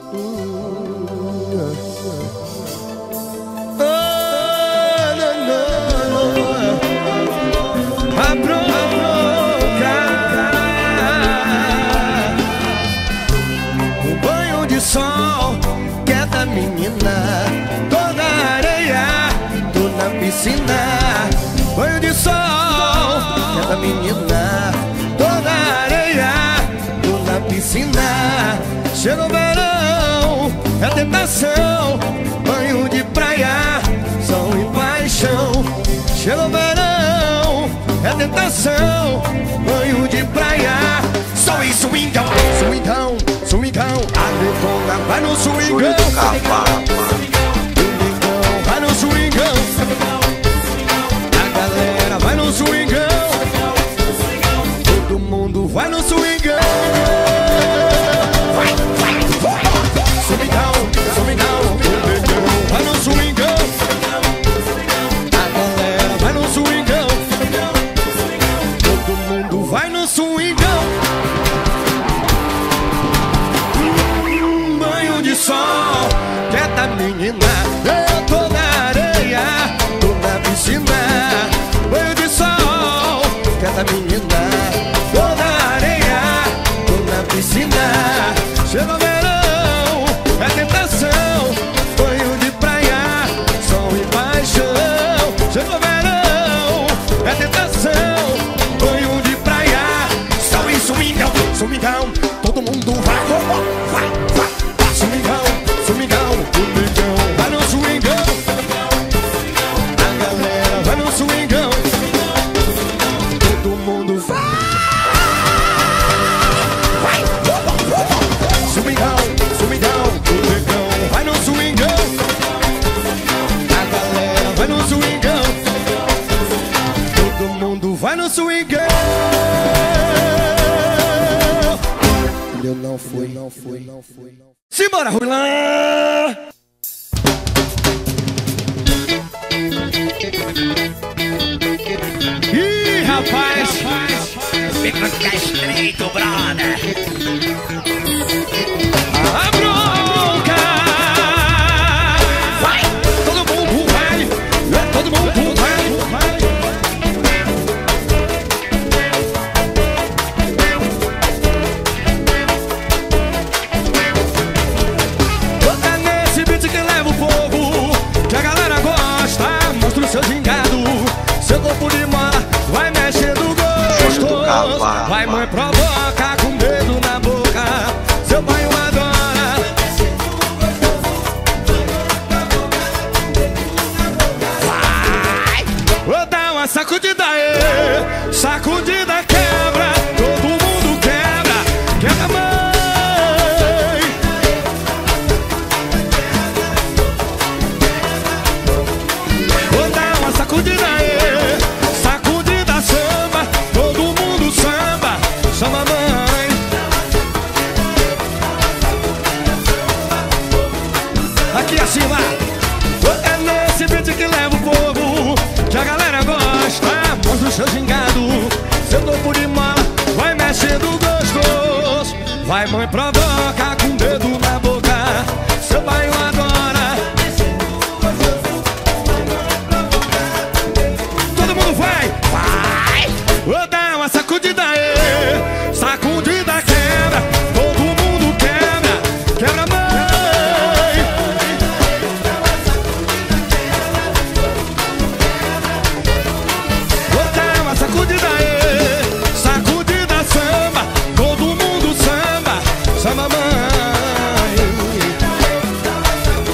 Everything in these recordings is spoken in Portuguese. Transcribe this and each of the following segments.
A bronca, o banho de sol que é da menina. Tô na areia, tô na piscina. Banho de sol que é da menina. Tô na areia, tô na piscina. Chega o verão, é tentação. Banho de praia, sol e paixão. Chega o verão, é tentação. Banho de praia, sol e swingão. Swingão, swingão. A detona vai no swingão. Vai no swingão. A galera vai no swingão. Todo mundo vai no swingão. Vai, vai, vai. Swingão, swingão. Vai no swingão. A galera vai no swingão. Todo mundo vai no swingão. Banho de sol que é da menina. Eu tô na areia, tô na piscina. Banho de sol que é da menina. Tô na areia, tô na piscina. Chega o verão, é tentação. Banho de praia, sol e paixão. Chega o verão, é tentação. Banho de praia, sol e swingão. Swingão, todo mundo vai. Vai, vai. Swingão, swingão, swingão. Vai no swingão. A galera vai no swingão. Todo mundo vai. Vai. Swingão, swingão, swingão. Vai no swingão. A galera vai no swingão. Todo mundo vai no swingão. Eu não fui, não fui, não fui. Simbora, Ruilã! Ih, rapaz! Fica que é estreito, brother. A bronca! Vai! Todo mundo vai! Todo mundo vai! Bota nesse beat que leva o povo, que a galera gosta. Mostra o seu gingado, seu corpo de mola, vai mexendo gostoso. Vai, mãe, provoca com dedo na boca. Seu pai o adora. Vai! Vou dar uma sacudida aí. Sacudida quebra, todo mundo quebra. Quebra, mãe. Vou dar uma sacudida aí. Sacudida samba, todo mundo samba. Samba, mãe. Aqui acima. É nesse beat que leva o povo, que a galera gosta. Mostra o seu gingado, seu corpo de mola, vai mexendo gostoso. Vai, mãe, provoca com o dedo na boca. Seu pai o adora. Todo mundo vai, vai. Vou dar uma sacudida aí. Sacudida quebra, todo mundo quebra. Quebra, mãe. Vou dar uma sacudida aí. Sacudida samba, todo mundo samba. Samba, mãe.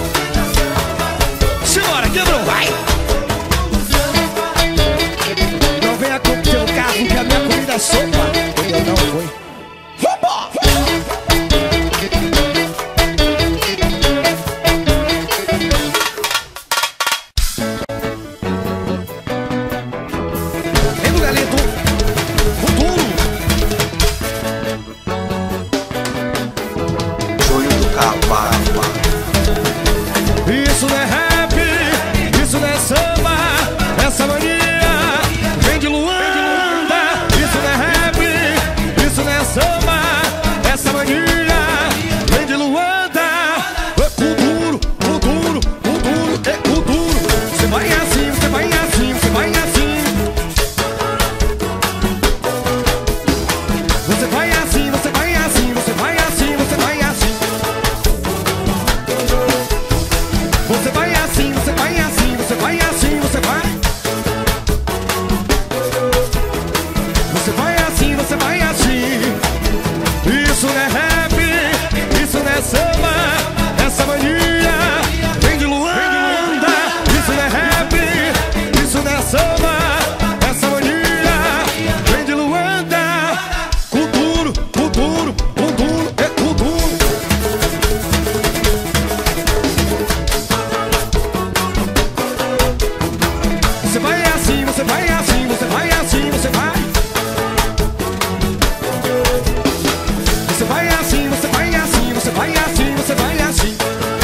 vai assim, você vai assim.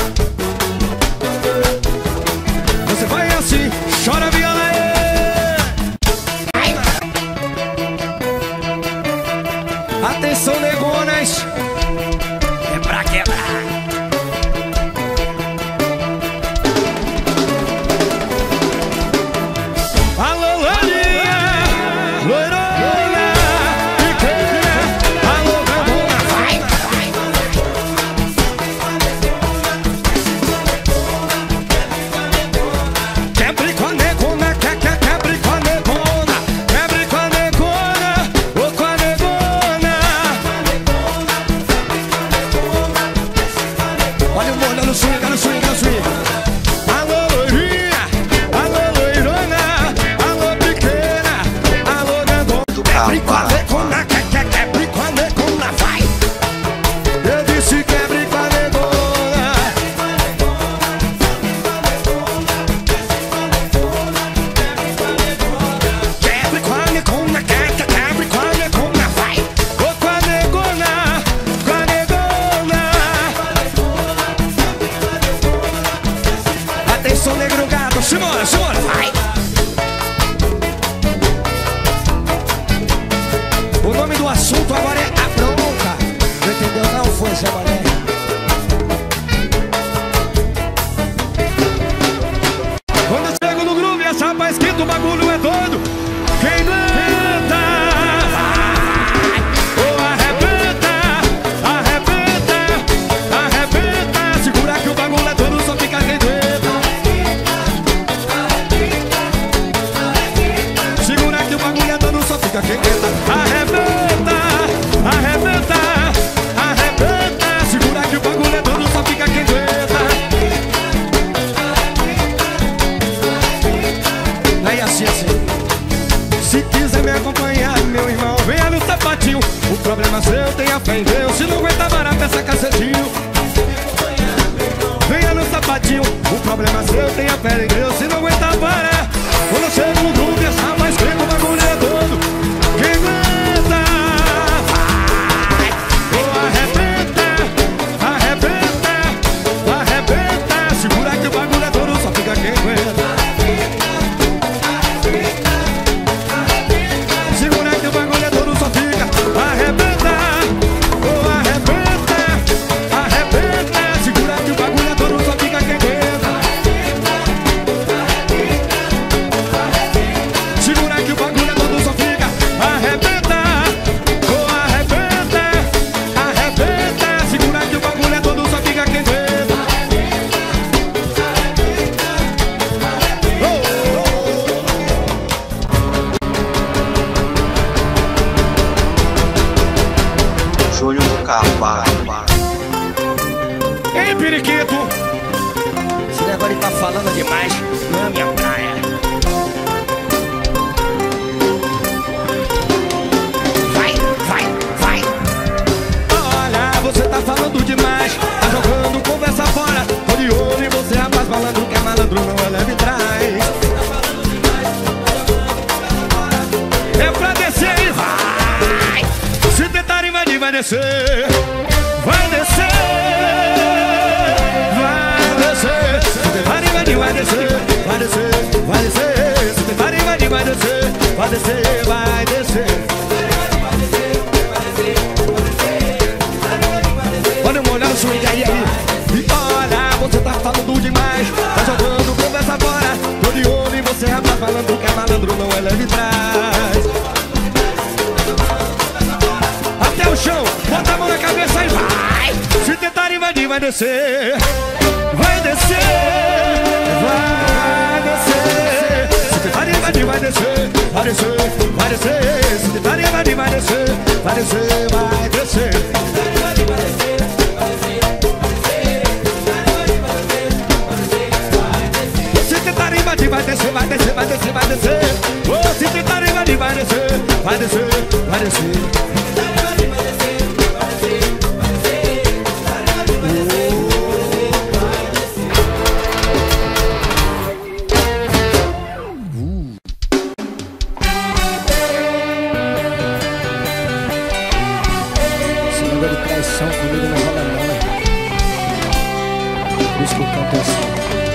Você vai assim, chora viola aí. Atenção, negonas, É pra quebrar. alô, loirinha, loirona, pequena, alô, grandona. Quebre com a negona, quebre com a negona, quebre com a negona, ou com a negona. Olha o molho no swing, no swing, no swing. Alô, loirinha, alô, loirona, alô, pequena, alô, grandona. Quebre com a negona, quebre com a negona, vai. Eu disse quebre com a negona. Quebre com a negona, quebre com a negona, vai. Ô, com a negona, com a negona. Atenção, negro gato, Simona, Simona, vai. O nome do assunto agora é a bronca. Não entendeu não, foi, Zé Mané? Quando eu chego no groove, essa rapaz escrito, o bagulho é doido. Quem aguenta, vai. Oh, arrebenta, arrebenta, arrebenta. Segura que o bagulho é doido, só fica quem aguenta. Segura que o bagulho é doido, só fica quem aguenta. Arrebenta, arrebenta, arrebenta. Segura que o bagulho é doido, só fica quem aguenta. Aí assim, assim. Se quiser me acompanhar, meu irmão, venha no sapatinho. O problema seu, tenha fé em Deus. Se não aguenta barato, peça cacetinho. Venha no sapatinho. O problema seu, tenha fé em Deus. Se não aguenta barato, quando eu chego no groove, essa mais crema, o bagulho é todo. Quem aguenta, vai. Oh, arrebenta, arrebenta, arrebenta. Segura que o bagulho é todo, só fica quem aguenta. Segura que o bagulho é todo, só fica. Arrebenta, oh, arrebenta, arrebenta. Segura que o bagulho é todo, só fica quem aguenta. Segura que o bagulho é todo, só fica. Arrebenta, oh, arrebenta, arrebenta. Segura que o bagulho é todo, só fica quem aguenta. Oh, oh, Júnior do Carvalho. oh. Ei, periquito, Esse negócio de tá falando demais não é minha praia. Vai, vai, vai. olha, você tá falando demais. Tá jogando conversa fora. Tô de olho em você, rapaz, malandro que é malandro, não é leve trás. É pra descer e vai. Se tentar invadir, vai descer. Vai descer. Vai descer. Se tentar invadir, vai descer. Vai descer, vai descer. Se tentar invadir, vai descer. Vai descer, vai descer. Olha o olhar no swing aí, aí. E olha, você tá falando demais. Tá jogando conversa fora. Tô de olho em você, rapaz, malandro que é malandro, não é leve trás. Até o chão, bota a mão na cabeça e vai. Se tentar invadir, vai descer. Vai descer. Vai descer. Se tentar invadir, vai descer. Vai descer, vai descer. Se tentar invadir, vai descer. Vai descer, vai descer. Se tentar invadir, vai descer, vai descer, vai descer, vai descer. Oh, se tentar invadir, vai descer, vai descer, vai descer. Esse negócio de traição comigo não rola não, né? por isso que eu canto assim.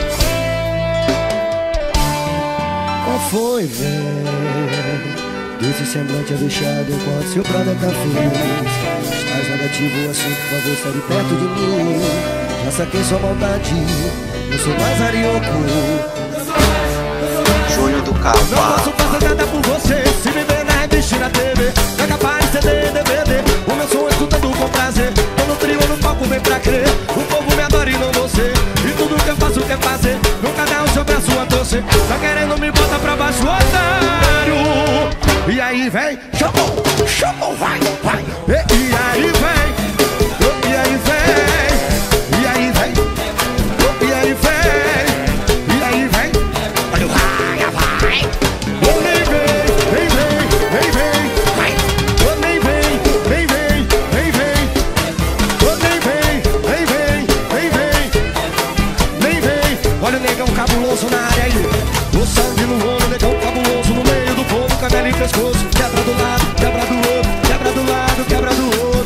Qual foi, véi? Desse semblante é deixado enquanto seu brother tá feliz. Estás negativo assim, por favor, sai de perto de mim. Já saquei sua maldade, eu sou mais arioco. Júnior do Não Cavalo. posso fazer nada por você, se me ver na revista e na TV. Não é capaz de CD, DVD, o meu som escutando com prazer. Tô no trio, no palco, vem pra crer. O povo me adora e não você. E tudo que eu faço quer fazer, nunca dá o seu braço a torcer. Tá querendo me botar pra baixo, otário. E aí vem, chamou, chamou, vai, vai. E aí vem, e aí vem, e aí vem, e aí vem, e aí vem. Olha o raia, vai. Oh, nem vem, vem, vem, vem, vem, vai. Oh, nem vem, vem, vem, vem, vem. Oh, nem vem, vem, vem, vem, vem, nem vem. Olha o negão cabuloso na área aí. O sangue no olho, negão cabuloso no meio do povo, canela e pescoço. Quebra do lado, quebra do outro, quebra do lado, quebra do outro.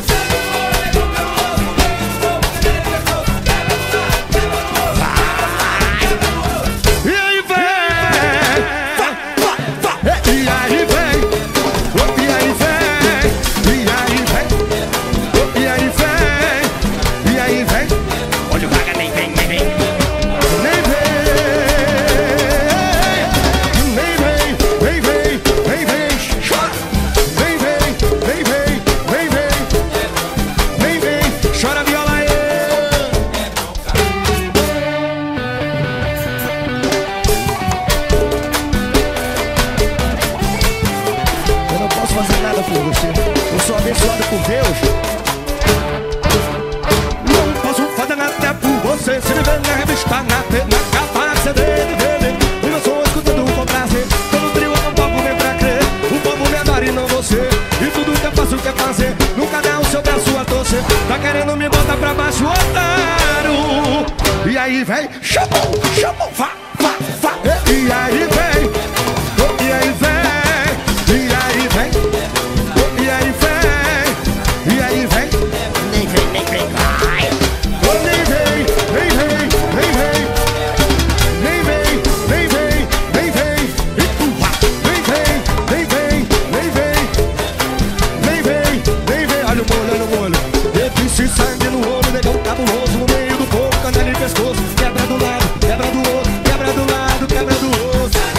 E aí vem, e aí vem, e aí vem, e aí vem, e aí vem, e aí vem. Olha o vaga, nem vem, nem vem. Nem vem, nem vem, vem, vem, vem, vem, chora. Vem, vem, vem, vem, vem, vem, vem, vem, chora viola aí. Eu não posso fazer nada por você, eu sou abençoado por Deus. Não posso fazer nada por você, se me ver na revista, na capa, CD, DVD. O meu som escutando com prazer. Tô no trio, eu não posso nem pra crer. O povo me adora e não você. E tudo que eu faço quer fazer, nunca dá o seu braço a torcer. Tá querendo me botar pra baixo, otário. E aí vem, chamou, chamou, vá, vá, vá. E aí vem, e aí vem, e aí vem, e aí vem, e aí vem. Nem vem, nem vem, vai. Oh, nem vem, vem, vem, vem, vem. Nem vem, vem, vem, vem, vem. E pua. Vem, vem, vem, vem, vem, vem. Vem, vem, vem, vem. Olha o molho, olha o molho. Desse sangue no olho, negão cabuloso no meio do corpo, canela e pescoço. Quebra do lado, quebra do outro, quebra do lado, quebra do outro.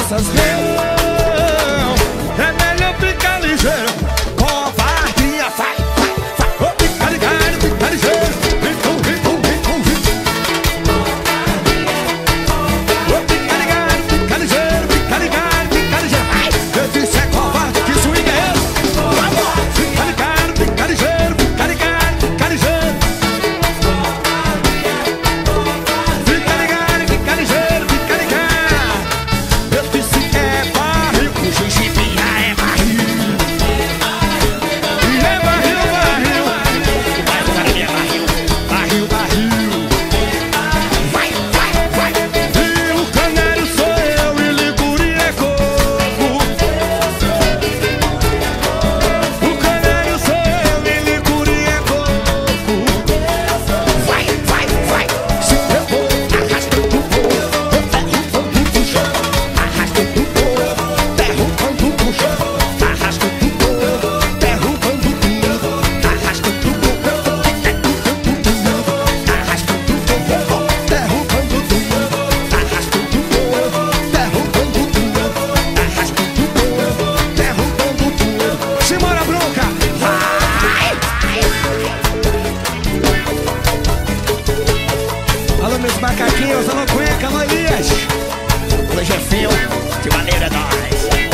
dessas não. É melhor ficar ligeiro. Covardia, vai, vai, vai. Fica ligado, fica ligeiro. Vem com, vem com, vem com, vem. Fica ligado, fica ligeiro. Fica ligado, fica ligeiro. Eu disse é covarde, que swing é esse? Fica ligado, fica ligeiro. Fica ligado, fica ligeiro. Fica ligado, fica ligeiro. Fica ligado. Eu disse é barril. O gengibre é barril. E é barril, barril. Vai, o cara é barril. Barril, barril. Vai, vai, vai. E o canário sou eu e Liguri é coco. O canário sou eu e Liguri é coco. Vai, vai, vai. Se eu vou arrastando o povo, derrubando o chão. Arrastando o povo, derrubando o chão. Arrastando o povo, derrubando tudo. Arrastando o povo, derrubando tudo. Arrastando o povo, derrubando tudo. Arrastando o povo, derrubando tudo. Arrastando o povo, derrubando tudo. Simbora, bronca! Vai! Alô, meus macaquinhos, alô, cueca, alô, Elias. Alô, Jefinho, de maneira nós.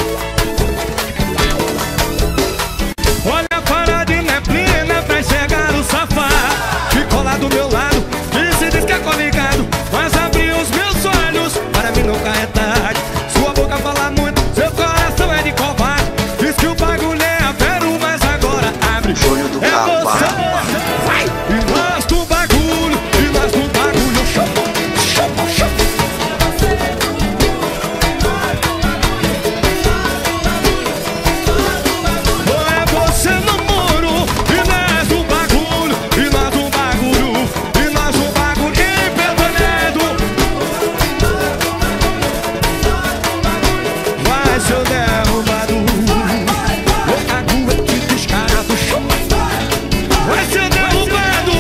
Olha a paradinha plena pra chegar o safado. Ficou lá do meu lado e se diz que é coligado. Mas abriu os meus olhos, para mim nunca é tarde. Sua boca fala muito, seu coração é de covarde. Diz que o bagulho é avero, mas agora abre. Júnior do É Cavalo. você, vai! E nós do bagulho, e nós do bagulho. Chama, chama, chama. É você no muro, e nós do bagulho, e nós do bagulho, e nós do bagulho empedrado. Vai ser derrubado, o caguete descarado. Vai ser derrubado,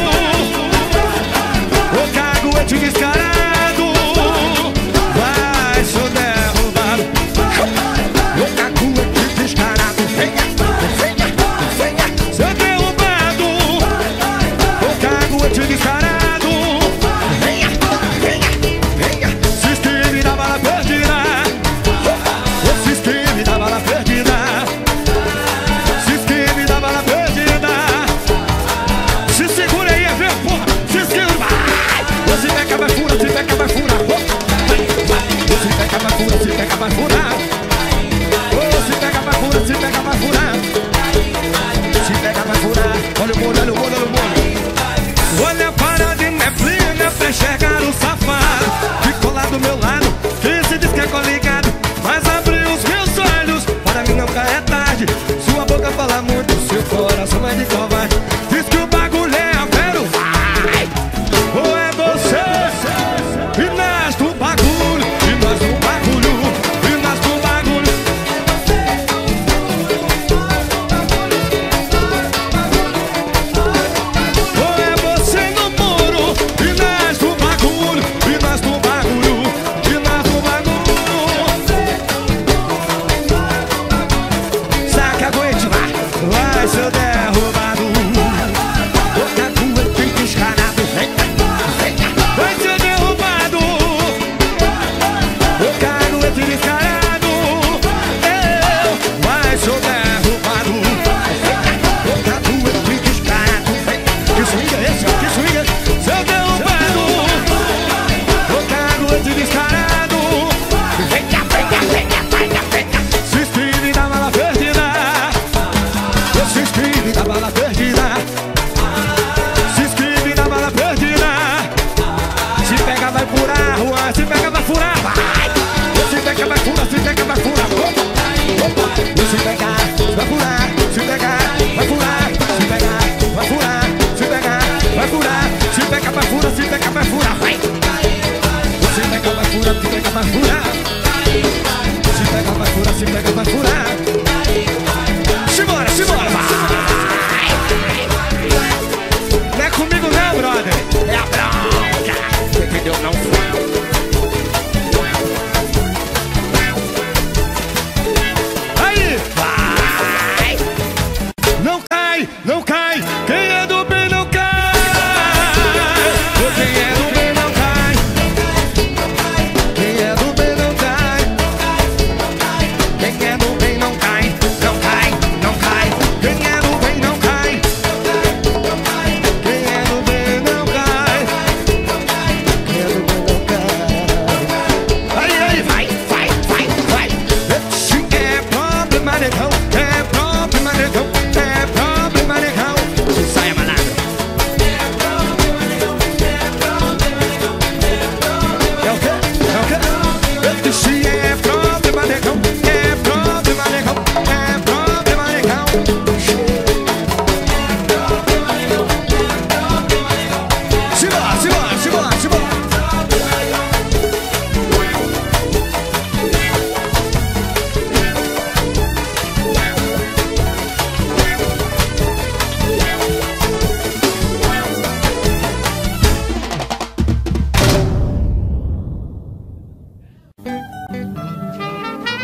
o caguete descarado. Vai ser derrubado, o caguete descarado. Venha, venha, venha. Ser derrubado, o caguete descarado. Venha, venha, venha. Se esquive da bala perdida. Se esquive da bala perdida. Se esquive da bala perdida. Se segura aí, é ver, porra. Se esquive, vai. Você pega, vai fura, se pega, vai fura. Se pega, vai fura, se pega, vai fura. Se pega, vai fura, se pega, vai fura. Se pega, vai furar. Olha o molho, olha o molho, olha o molho. Olha a paradinha plena pra enxergar o safado. Ficou lá do meu lado, que se diz que é coligado. Mas abriu os meus olhos, para mim nunca é tarde. Sua boca fala muito, seu coração é de covarde. Diz que o bagulho é avero, vai! Ou é você? E nós do bagulho, e nós do bagulho, e nós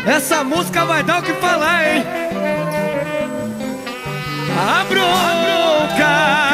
Essa música vai dar o que falar, hein? A bronca.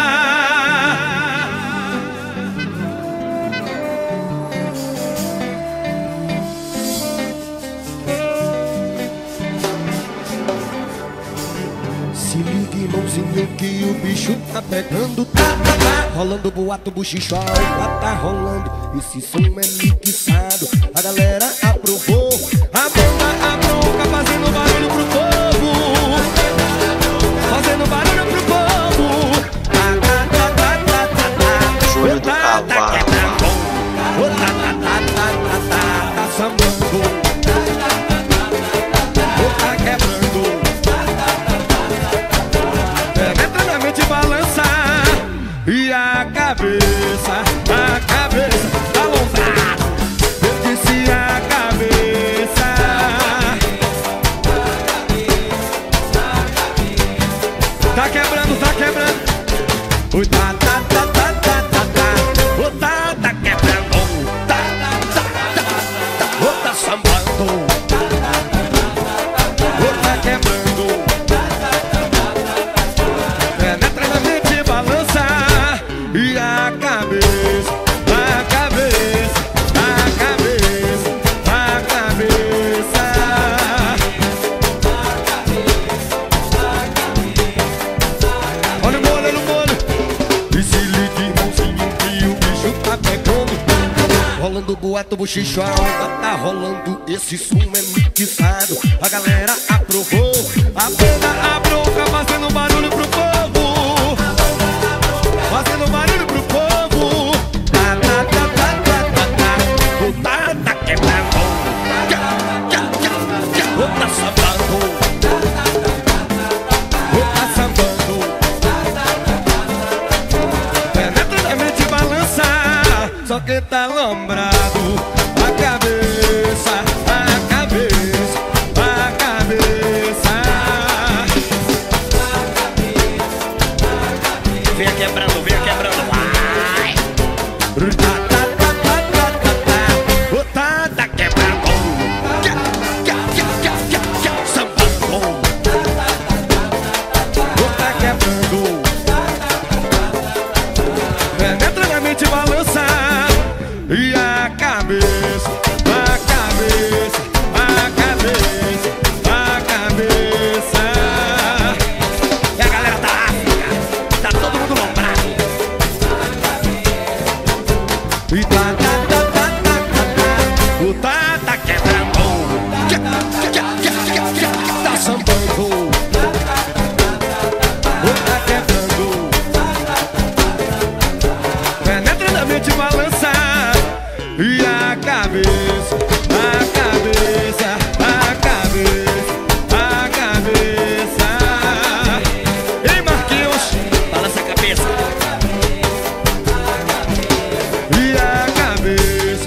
Se liga, irmãozinho, que o bicho tá pegando. Tá rolando boato, buchichó, tá rolando. Esse som é mixado, a galera aprovou. A banda, a bronca, fazendo barulho pro povo. Fazendo barulho pro povo. Júlio do Cavalo. Tá sambando. Tá quebrando. Entra na mente, balança. E a cabeça tá alongada. Eu disse a cabeça. Tá quebrando, tá quebrando. Oi, tá quebrando. Tá sambando. Tá quebrando. Penetra na mente, balança. E a cabeça. Olha o molho. E se liga, irmãozinho, que o bicho tá pegando. Rolando boato, buchicho, a onda tá rolando. Esse som é mixado, a galera aprovou. A banda, a bronca, fazendo barulho pro povo. Fazendo barulho pro povo. Tá quebrando. Tá sambando. Tá sambando. Penetra na mente, balança. Só que tá lombrado. A cabeça. Venha quebrando, vai! Tá quebrando. Sambando. Tá quebrando. Penetra na mente, balança. E a cabeça. E a galera da África, tá todo mundo lombrado. E tá quebrando. Tá sambando. Tá quebrando. Penetra na mente, balança. E a cabeça. Ei, Marquinhos, Balança a cabeça. e a cabeça.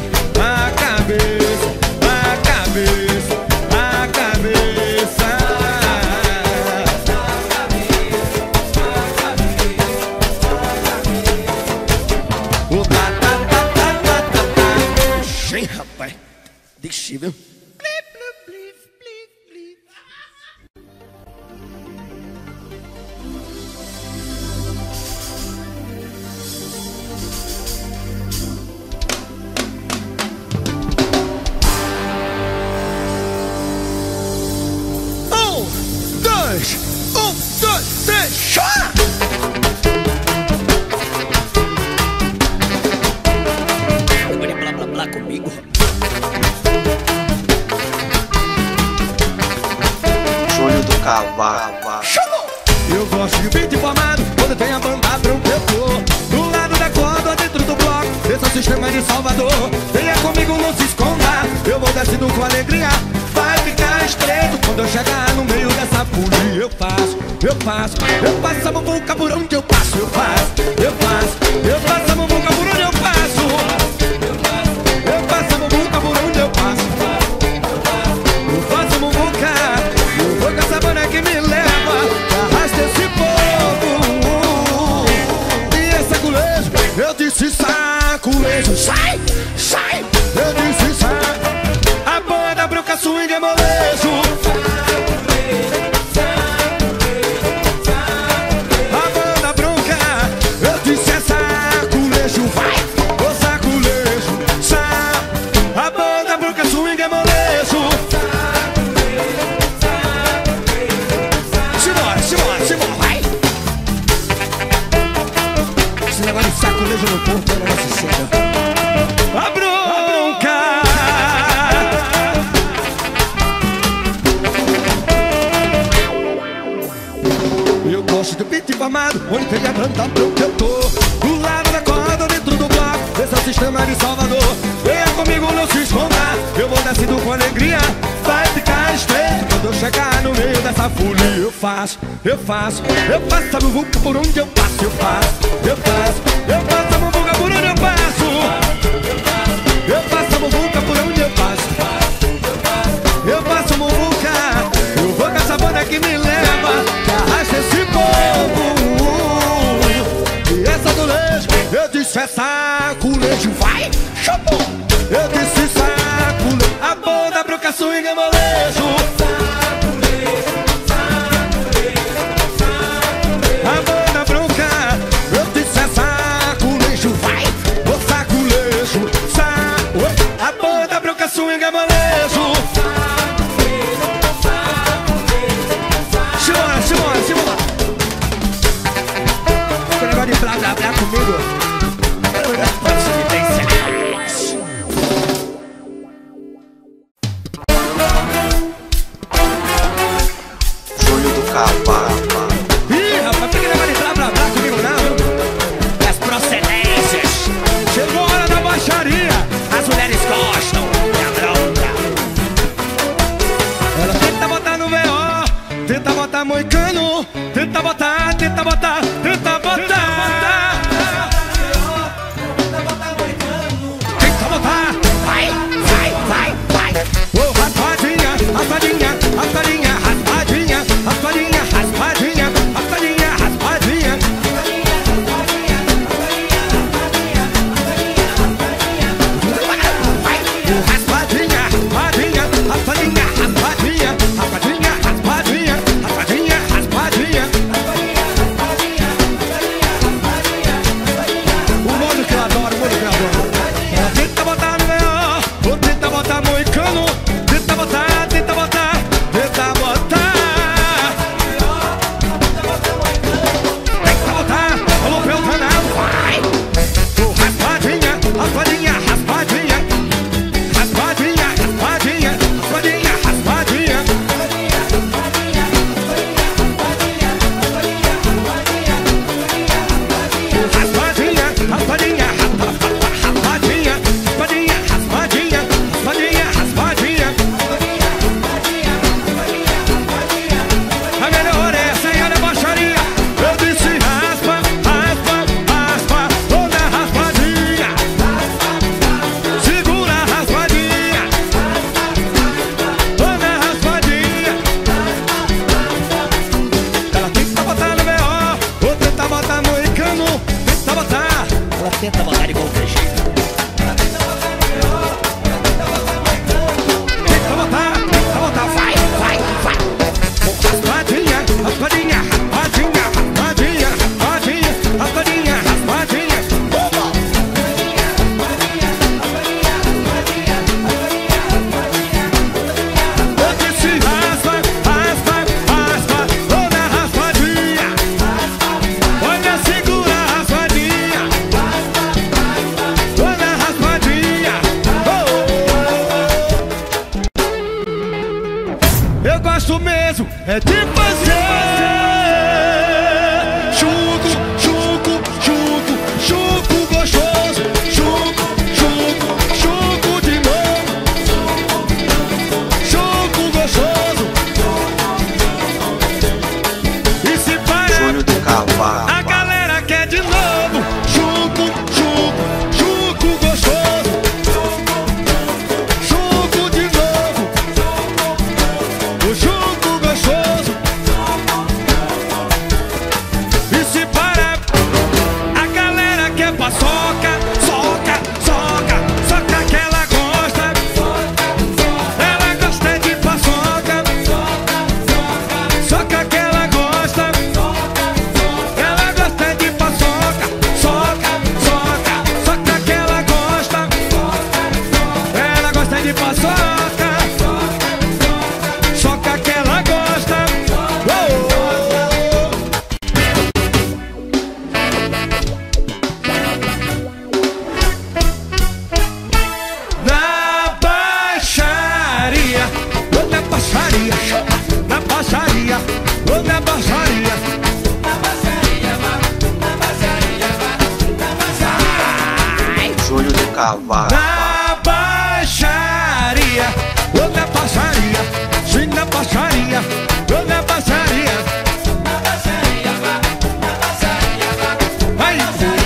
Gente, rapaz, deixa, viu? Um, dois, três, chora! Blá blá blá comigo. Júlio do Cavalo. Chamou! Eu gosto de beat informado quando tem a banda bronca eu tô do lado da corda, dentro do bloco. Esse é o sistema de Salvador. Venha comigo, não se esconda. Eu vou descendo com alegria. Vai ficar estreito quando eu chegar no meio dessa folia. Eu passo a muvuca por onde eu passo. Eu passo a muvuca por onde eu passo. Eu passo a muvuca por onde eu passo. Eu faço muvuca. Eu vou com essa banda que me leva. Arrasta esse povo. E esse saculejo, eu disse saculejo. Sai, eu disse sai. A banda branca swing swing é molejo. A banda bronca, eu disse é saculejo. Vai, ô saculejo, a banda bronca, swing é molejo. Simbora, simbora, simbora, vai. Esse negócio de saculejo no corpo é um negócio sério. A bronca. Eu gosto do beat informado, onde tem a tanta bronca eu tô. Do lado da corda, dentro do bloco, esse é o sistema de Salvador. Venha comigo, não se esconda, eu vou descendo com alegria. Vai ficar estreito quando eu chegar no meio dessa folia. Eu faço a muvuca por onde eu passo. Eu faço a muvuca por onde eu passo. Eu faço a muvuca por onde eu passo. Eu faço a muvuca, eu vou com essa banda que me leva, que arrasta esse povo. E essa do leite, eu disse é saculejo, vai, chamou. Eu disse saculejo, a banda bronca swing é molejo. A banda bronca, eu disse é saculejo, vai, ô saculejo, a banda bronca swing é molejo. Simbora. Esse negócio de blá blá blá comigo, Júlio do Cavalo. ih, rapaz, fica negócio de blá blá blá comigo não. As procedências, Chegou a hora da baixaria. as mulheres gostam da bronca. Ela tenta botar no VO, tenta botar moicano, tenta botar. Tenta botar. Vai. Ô, raspadinha, raspadinha, raspadinha, raspadinha, raspadinha, raspadinha, raspadinha, raspadinha. Raspadinha, raspadinha, raspadinha, raspadinha, raspadinha, raspadinha, raspadinha, raspadinha. O modo que eu adoro, o modo que eu adoro. Ela tenta botar no VO, ou tenta botar moicano, tenta botar. Tenta botar, alô Peltanal, vai. Ô, raspadinha, raspadinha, raspadinha, raspadinha, raspadinha, raspadinha, raspadinha. Raspadinha, raspadinha, raspadinha, raspadinha, raspadinha, raspadinha, raspadinha. A melhor é essa aí, olha a baixaria. Eu disse raspa, toda raspadinha. Segura a raspadinha, toda raspadinha. Ela tenta botar no VO, ou tenta botar moicano, tenta botar. Ela tenta botar de qualquer jeito. Tenta botar, vai. Raspadinha, raspadinha, raspadinha, raspadinha, raspadinha, raspadinha, raspadinha. Eu disse raspa, toda raspadinha. Olha, segura a raspadinha, toda raspadinha. Eu gosto mesmo é de fazer chuco gostoso, chuco de novo, chuco gostoso. E se para, Júlio do Cavalo. a galera quer de novo, chuco gostoso, chuco de novo, o chuco gostoso. baixaria, na baixaria, ou na baixaria. Júlio do Cavalo. Na baixaria, ou na baixaria, sim, na baixaria, ou na baixaria. Vai.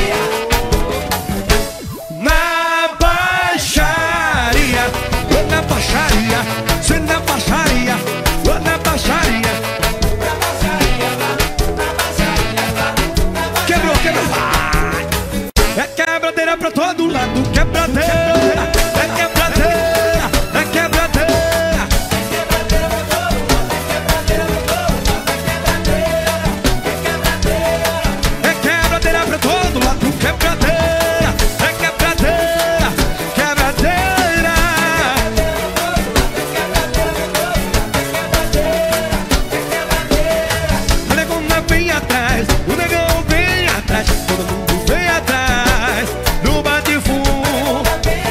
Na baixaria, ou na baixaria, sim, na baixaria, ou na baixaria. Quebrou, quebrou. É quebradeira pra todo lado, quebradeira, é quebradeira, é quebradeira. É quebradeira pra todo lado, quebradeira, é quebradeira, quebradeira. O negão vem atrás, o negão vem atrás, todo mundo vem atrás, no bate-fundo.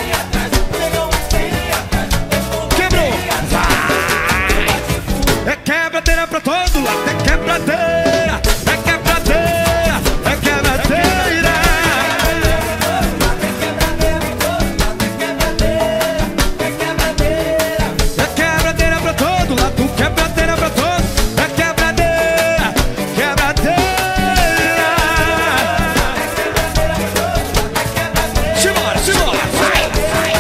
Quebrou, vai. É quebradeira pra todo lado, é quebradeira, é quebradeira, é quebradeira. É quebradeira pra todo lado, quebradeira pra todo, é quebradeira, quebradeira. Simbora, simbora, vai, vai.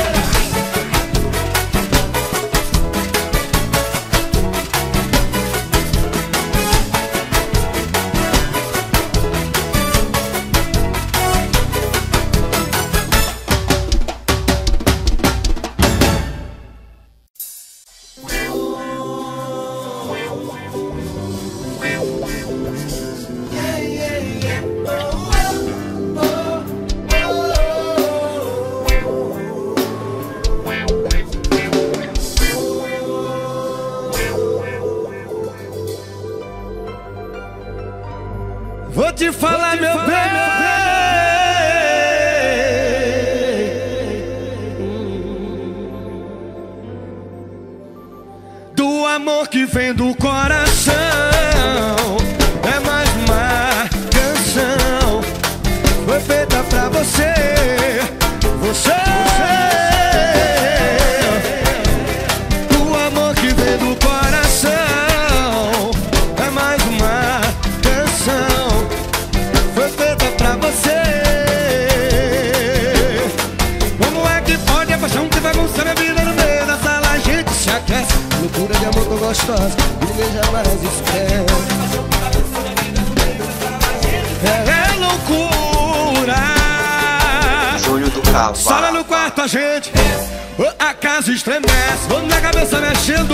Vou te falar, meu bem, do amor que vem do coração. É mais uma canção, foi feita pra você, você. Do amor que vem do coração, é mais uma canção, foi feita pra você. Como é que pode a paixão que bagunça minha vida no meio da sala? A gente se aquece, loucura de amor tão gostosa, e ninguém jamais esquece. É loucura. Júlio do Cavalo. Sala no quarto a gente, a casa estremece, na cabeça mexendo.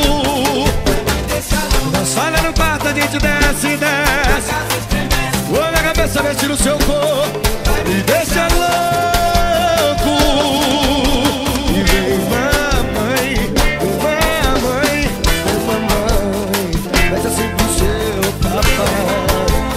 Na sala no quarto a gente desce e desce, na cabeça mexe no seu corpo e deixa louco. E vem mamãe, mamãe, mamãe, vai ser sempre o seu papai.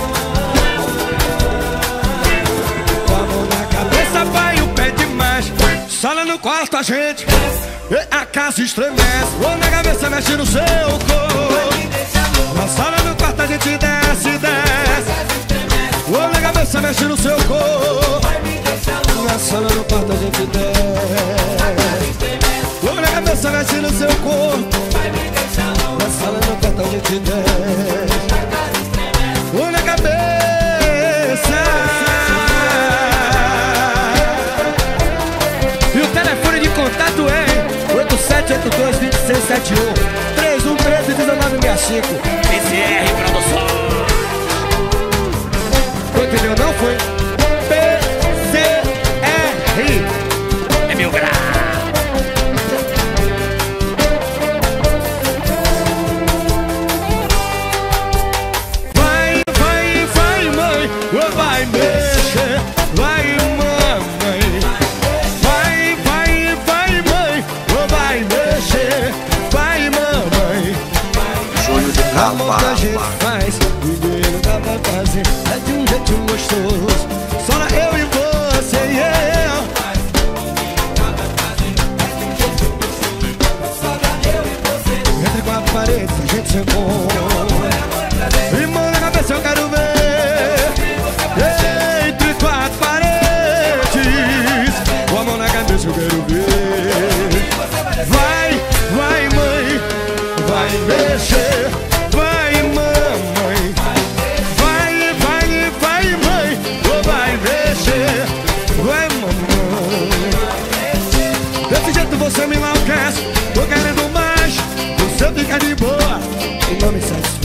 Com a mão na cabeça vai o pé demais. Sala no quarto a gente, a casa estremece, na cabeça mexe no seu corpo. Na sala no quarto a gente desce e desce, na cabeça mexe no seu corpo. Na sala no quarto a gente desce, na cabeça mexe no seu corpo. Na sala no quarto a gente desce, na cabeça. E o telefone de contato é 8782-2671 3113-1965. PCR Produção. Entendeu? Não foi? PCR É 1000 graus. Vai, vai, vai, mãe, vai mexer, vai, mamãe. Vai, vai, vai, mãe, vai mexer, vai, mamãe. Júlio do O amor que a gente Cavalo. faz, ninguém nunca vai fazer, é de um jeito gostoso, só eu e você, yeah. Entre 4 quatro paredes a gente ser bom. E mão na cabeça eu quero ver. Entre quatro paredes, com a mão na cabeça eu quero ver. Vai, vai mãe, vai mexer. Vai mamãe, vai, vai, vai mãe, oh, vai mexer. Vai mamãe. Desse jeito você me enlouquece. Tô querendo mais, você fica de boa e não me satisfaz.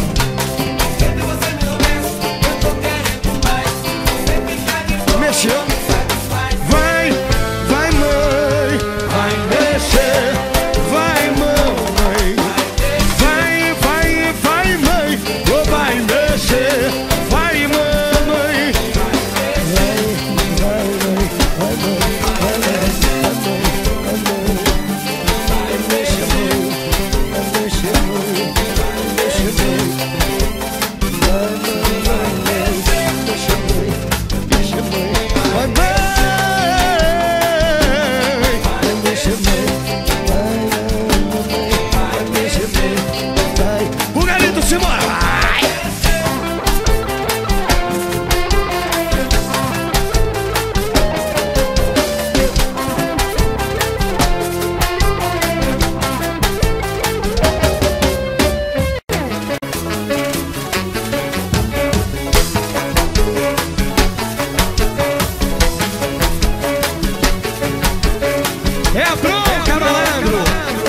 Mexeu. Vai, vai mãe, vai mexer. Vai mamãe, vai, vai, vai mãe, oh, vai mexer. Vai mamãe, vai, vai mãe, vai mãe, vai mãe, vai mãe, vai mexer mãe, vai mexer mãe, vai mexer mãe, vai mãe, vai mexer mãe, mexe mãe. Vai mãe, vai mexer mãe, vai mamãe, vai mexer mãe, vai. O Galito se mora, vai. É a bronca, malandro.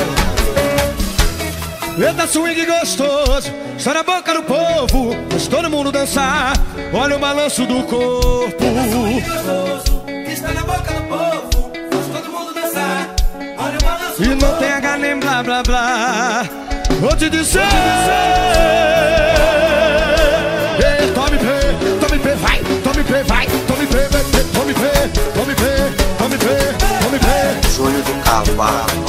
Eita, swing gostoso, está na boca do povo, faz todo mundo dançar. Olha o balanço do corpo. Está na boca do povo, faz todo mundo dançar. Olha o balanço. E não tem H nem blá blá blá. Vou te dizer. Ei, tome pé, tome pé, vai, tome pé, vai, tome pé, tome pé, tome pé, tome pé, tome pé. Júlio do Cavalo.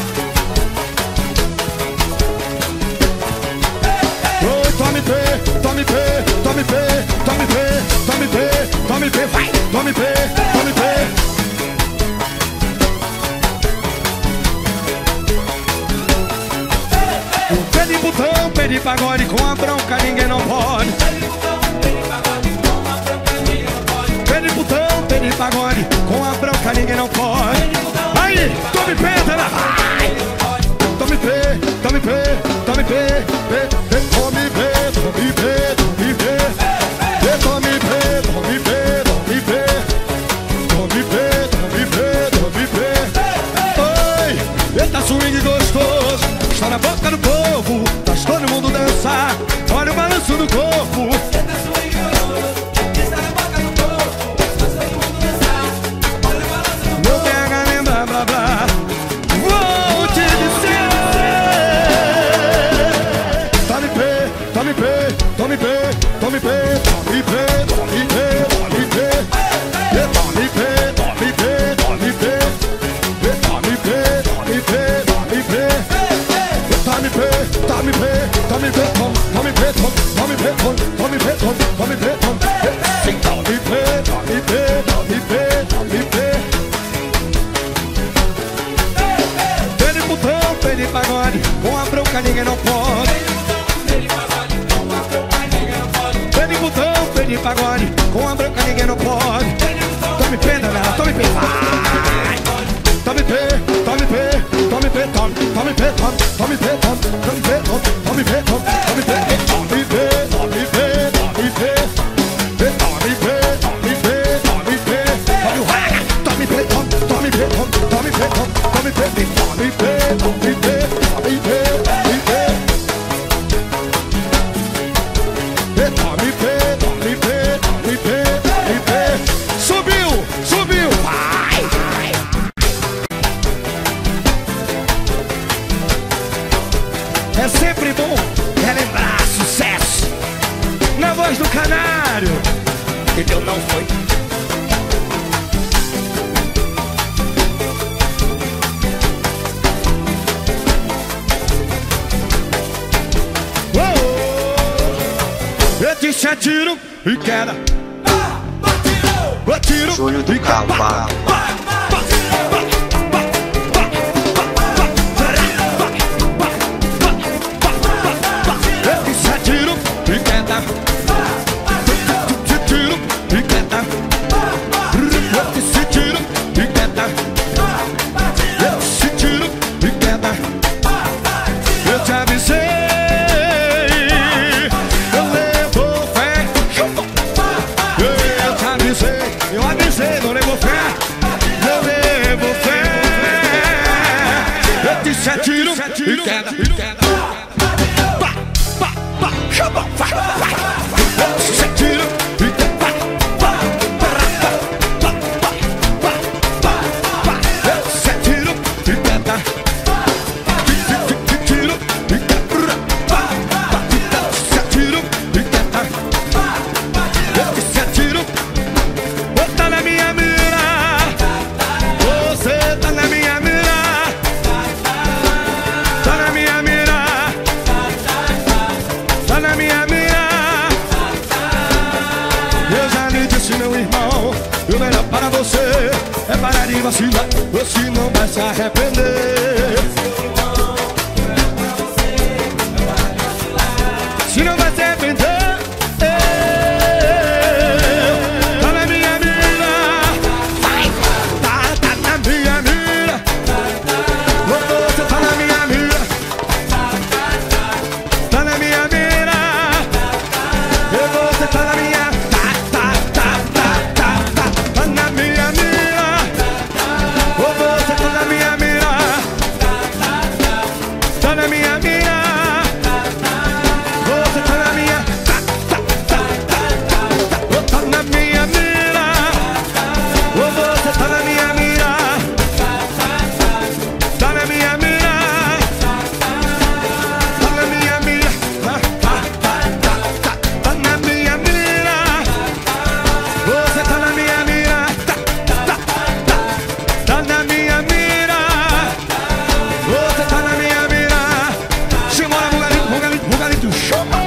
Oi, tome pé, tome pé, tome pé, tome pé, tome pé, tome pé, vai, tome pé, tome pé. Pé de botão, pé de pagode, com a bronca ninguém não pode. Pé de botão, pé de pagode, com a bronca ninguém não pode. Aí, tome pedra, vai! Tome pé, tome pé, tome pé, pé, pé, tome pé, tome pé, tome pé, pé, tome pé, tome pé, tome pé, tome pé, tome pé, tome pé. Oi, eita swing gostoso, está na boca do povo, faz todo mundo dançar. Olha o balanço do corpo. Eita swing gostoso, está na boca do povo, faz todo mundo dançar. Olha o balanço do Não pega nem blá blá blá. Vou te dizer. Tome pé, tome pé, tome pé, tome pé, tome pé, tome pé, tome pé. Tome pé, tome pé, tome pé. Tome pé, tome pé, tome pé. Tome pé, tome pé, tome pé, tome pé, tome pé, tome pé, tome pé, tome pé. Sim, tome pé, tome pé, tome pé, tome pé. Pé de botão, pé de pagode, com a bronca ninguém não pode. Pé de botão, pé de pagode, com a bronca ninguém não pode. Tome pé, danada, tome pé, vai. Tome pé, tome pé, tome pé, tome pé, tome pé, tome pé, tome pé, tome pé, tome pé, tome pé, tome pé, tome pé, tome pé, tome pé, tome o raga, tome pé, tome pé, tome pé, tome pé, tome pé, tome pé, tome pé, tome pé. Tome pé, tome pé, tome pé, tome pé. Subiu, subiu, vai. É sempre bom relembrar sucesso na voz do canário. Entendeu? Não foi. Eu disse atiro e queda. Atiro Júlio do e queda. Cavalo. é parar de vacilar, você não vai se arrepender. Se não vai se arrepender. Tá na minha mira. Tá na minha mira. Você tá na minha mira. Tá na minha mira. Você tá na minha. Tá na minha mira. Você tá na minha mira. Tá na minha mira. Você tá na minha. Tá na minha mira. Você tá na minha mira. Tá na minha mira. Tá na minha mira. Tá na minha mira. Você tá na minha mira. Tá na minha mira. Você tá na minha mira. Simbora, bugalito, bugalito, chama.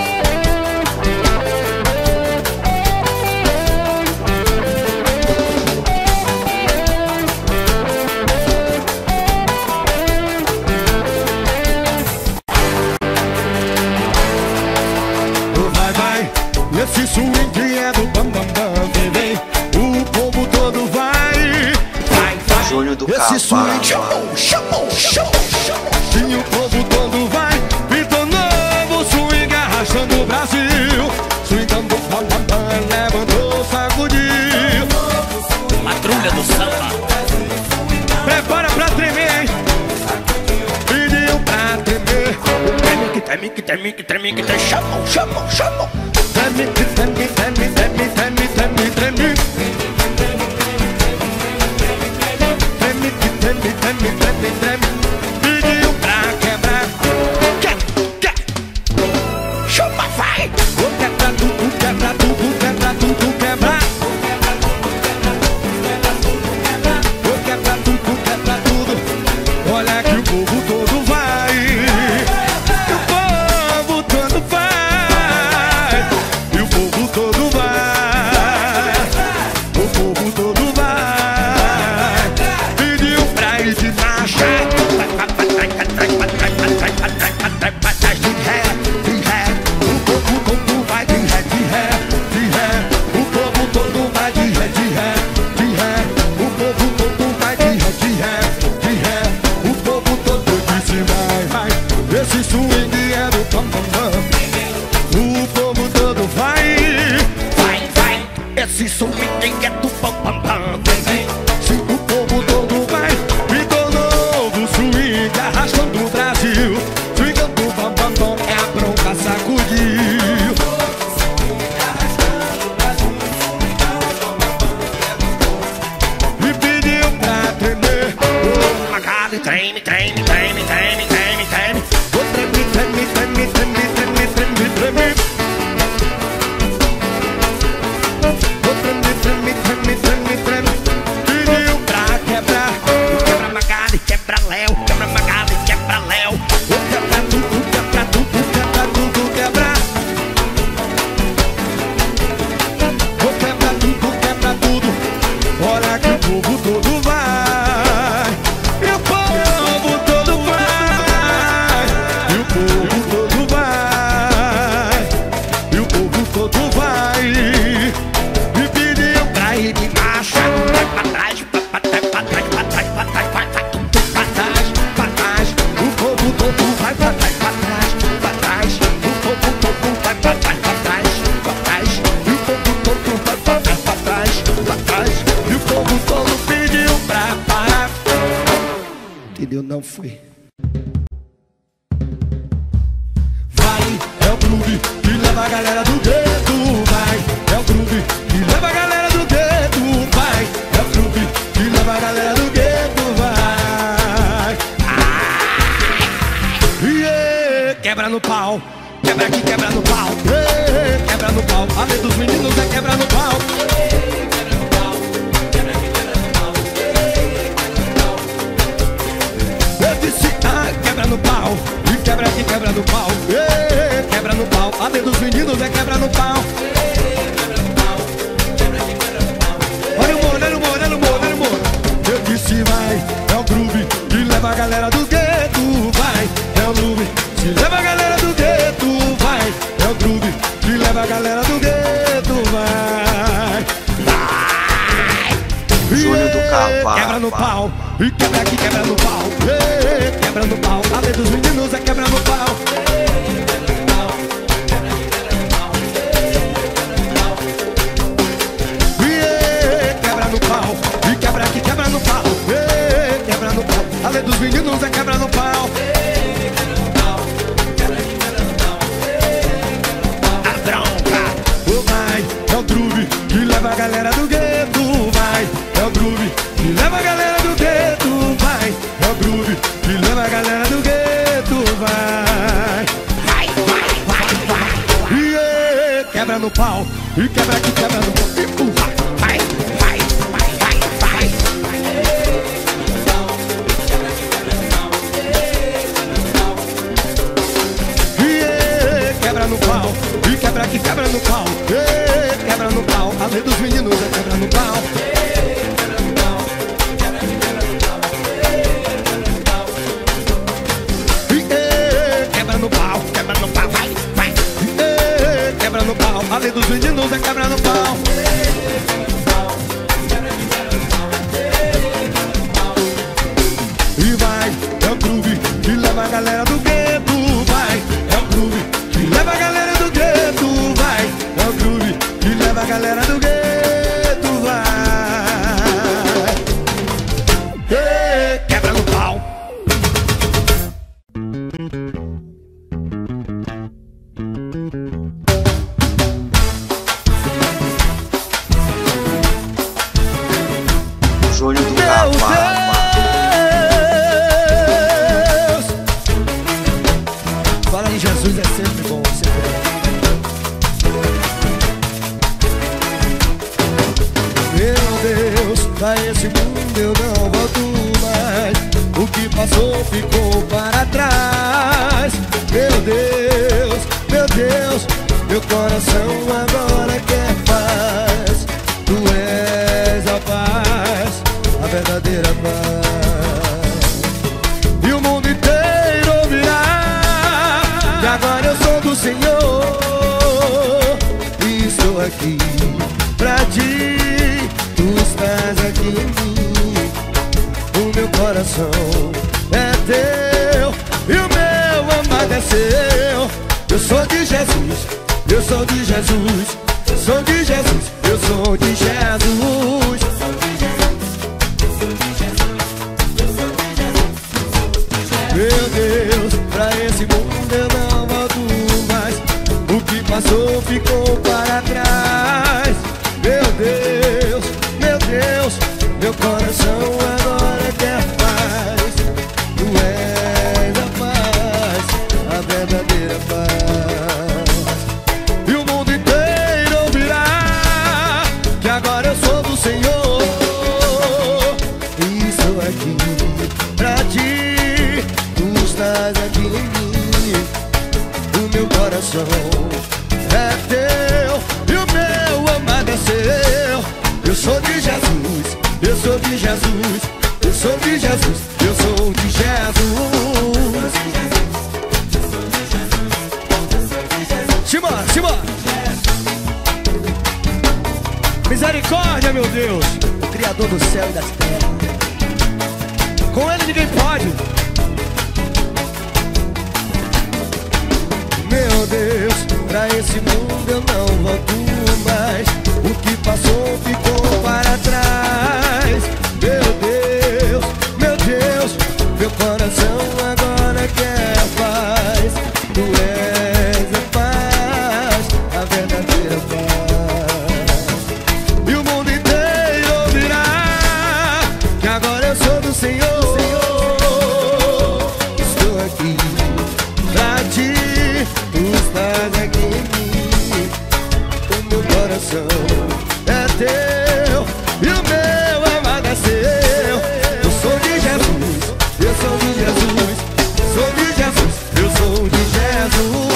Vai, vai, esse swing é do bam bam bam, vem, vem. O povo todo vai, vai, vai. Júnior do Esse swing Cavalo. chamou. E o povo todo vai, Vitor Novo, swing arrastando o Brasil. Swingando bam bam bam, levantou, sacudiu. Patrulha do samba. Prepara pra tremer, hein? Pediu pra tremer. Treme, que chamam. Treme. Pediu pra quebrar. Chama, vai! Vou quebrar tudo, quebrar quebrar. Vou quebrar tudo. Olha que o povo todo vai. O povo todo vai. E o povo todo vai. O povo todo vai. Pediu pra ir de marcha. De ré. O povo todo vai de ré. O povo todo vai de ré. O povo todo vai de ré. O povo todo disse vai. Esse swing é do pam pam pam. O povo todo vai. Esse swing é do pam pam pam. Se o povo todo vai, Vitor Novo, swing arrastando o Brasil. Swingando pam pam pam, é a bronca sacudiu. E pediu pra tremer. Magali, treme. Vou treme. Vou treme. Pediu pra quebrar. Quebra Magali, quebra Léo. Vou quebrar tudo, quebrar. Vou quebrar tudo. Olha que o povo todo vai. E o povo todo vai. E o povo todo vai. E o povo todo vai. E pediu pra ir de marcha. Vai pra trás. O povo todo vai pra trás. O povo todo vai pra trás. E o povo todo vai pra trás. E o povo todo pediu pra parar. Entendeu? Não foi. Vai, é o groove que leva a galera do gueto. Vai, é o groove que leva a galera do gueto. Vai, é o groove que leva a galera do gueto. Vai. Yeah. Quebra no pau, quebra aqui, quebra no pau. Yeah. Quebra no pau, a lei dos meninos é quebra no pau. Eu disse, quebra no pau. E quebra aqui, quebra no pau. Yeah. Quebra no pau, a lei dos meninos é quebra no pau. Olha o humor, olha o humor, olha o humor, olha o humor. se vai, é o groove que leva a galera do gueto, vai, é o groove que leva a galera do gueto, vai, é o groove que leva a galera do gueto, vai. Júnior do Cavalo. Quebra no pau, e quebra aqui, quebra no pau, quebra no pau, a lei dos meninos é quebra no pau. Quebra no pau, e quebra aqui, quebra no pau, quebra no pau, a lei dos meninos é quebra no pau. A bronca, vai, é o groove que leva a galera do gueto, vai, é o groove que leva a galera do gueto, vai, é o groove que leva a galera do gueto, vai. Quebra no pau, e quebra aqui, quebra no pau, vai, vai, vai, vai, vai. Quebra no pau, e quebra aqui, quebra no pau, quebra no pau, a lei dos meninos é quebra no pau. Quebra no pau, quebra no pau, vai, vai. Quebra no pau, a lei dos meninos é quebra no pau. E vai, é o groove que leva a galera do gueto, vai, é o groove que leva a galera do gueto, vai, é o groove que leva a galera do gueto, vai. Quebra no pau. Júnior do Meu Cavalo. Deus, fala em Jesus é sempre bom, sempre é. Meu Deus, pra esse mundo eu não volto mais. O que passou ficou para trás. Meu Deus, meu coração agora quer paz. Tu és a paz, a verdadeira paz. E o mundo inteiro ouvirá que agora eu sou do Senhor e estou aqui pra ti. Tu estás aqui em mim, o meu coração é teu e o meu amado é seu. Eu sou de Jesus, eu sou de Jesus, eu sou de Jesus, eu sou de Jesus. Meu Deus, pra esse mundo eu não volto mais. O que passou ficou para trás. Meu Deus, meu coração agora quer paz. Tu és a paz, a verdadeira paz. E o mundo inteiro ouvirá que agora eu sou do Senhor e estou aqui pra ti. Tu estás aqui em mim, o meu coração é teu e o meu amado é seu. Eu sou de Jesus, eu sou de Jesus, eu sou de Jesus, eu sou de Jesus. Simbora, simbora. Misericórdia, meu Deus, o Criador do céu e das terras. Com Ele ninguém pode. Meu Deus, pra esse mundo eu não volto mais. O que passou ficou para trás. Meu Deus, meu coração agora quer paz. Tu és a paz, a verdadeira paz. E o mundo inteiro ouvirá que agora eu sou do Senhor. Estou aqui pra ti, tu estás aqui em mim. O meu coração é teu e o meu amado é seu. Eu sou de Jesus, eu sou de Jesus, sou de Jesus, eu sou de Jesus.